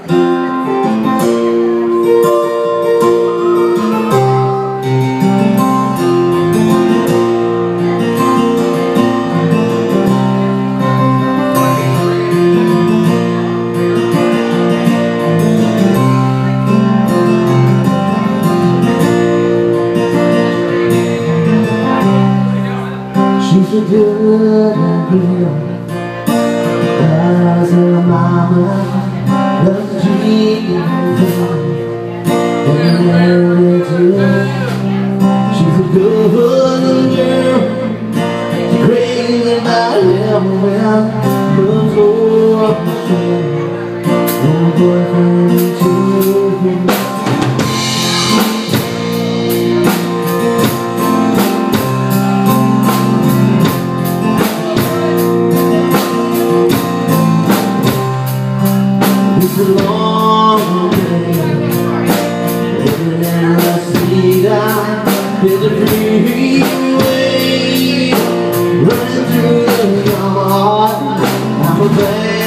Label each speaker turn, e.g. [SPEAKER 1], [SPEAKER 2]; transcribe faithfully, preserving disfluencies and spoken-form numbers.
[SPEAKER 1] She's a good girl, as her mama loves to treat her, and married to her. She's a good girl, she's crazy about him when moves over her boyfriend to him. It's a long day, living in Reseda, there's a freeway running through the yard. I'm a